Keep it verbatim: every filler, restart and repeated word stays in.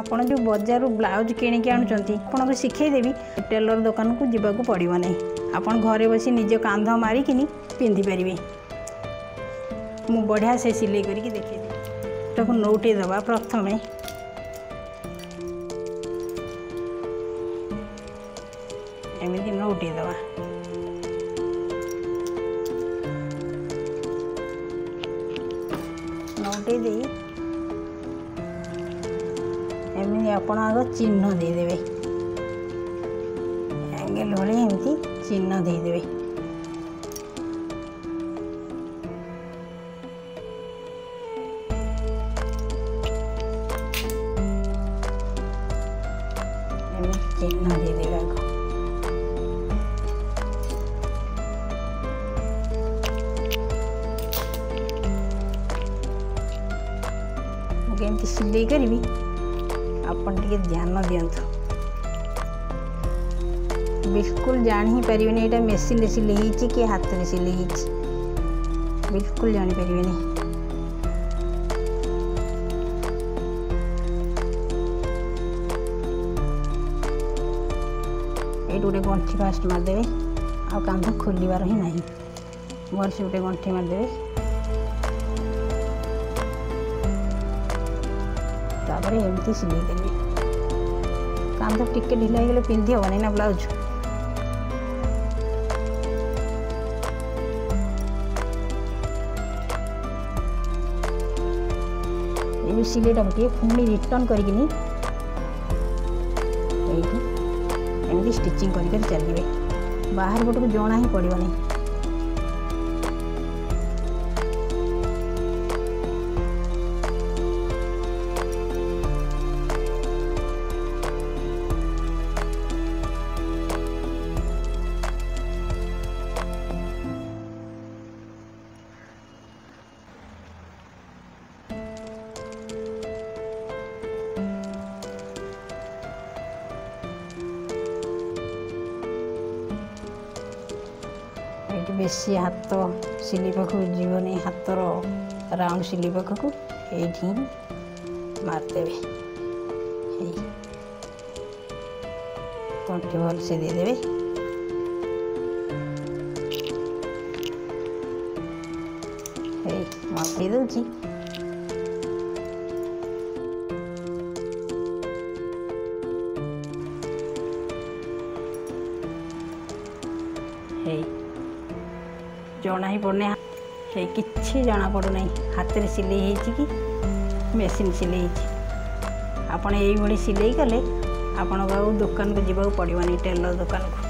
ଆପଣ जो बजार ब्लाउज किणिकी आणुचंती आपन शिखेदेवी टेलर दुकान को जीवाक पड़ो नहीं। आपन घरे बसी निज कांध मारिकी पिंधि पारे। मु बढ़िया से सिलाई करके देखे नौटे दबा। प्रथम एमती नौटे दबा। नौटे दे एमती आप आग चिन्ह देदेवे। एंगल भाई एमती चिन्ह देदेवे। चिन्ह देदेवे आग। मुझे सिलाई करी आपन टिके ध्यान दियंतु। बिल्कुल जान ही पारे नहीं ये मेसीन सिलाई कि हाथ में सिलाई बिल्कुल जानी पारे नहीं। ये गोटे गंठी फास्ट मारदेवे आ कांध खोलिबार ही नहीं। भल से गोटे गंठी मारदेवे। तापर एमती सिलाई करेंगे। कांध टिके ढिला गले पिंधि हेनी ना ब्लाउज। ये सिलाईटा गोटे पुणी रिटर्न करके एमती स्टिचिंग कर चलिए। बाहर पट को जना ही पड़ो नहीं। बेसी हाथ सिलाई पाख जीवन हाथर राउंड सिलाई पाख को ये मारदेवे। कंठी भल से देदेवे। मापी दूची जना ही पड़ना है कि जना पड़ना हाथ में सिलाई कि मेसीन सिलाई। आपड़ ये सिलाई कले आपण दुकान को जीवा पड़ो नहीं टेलर दुकान को।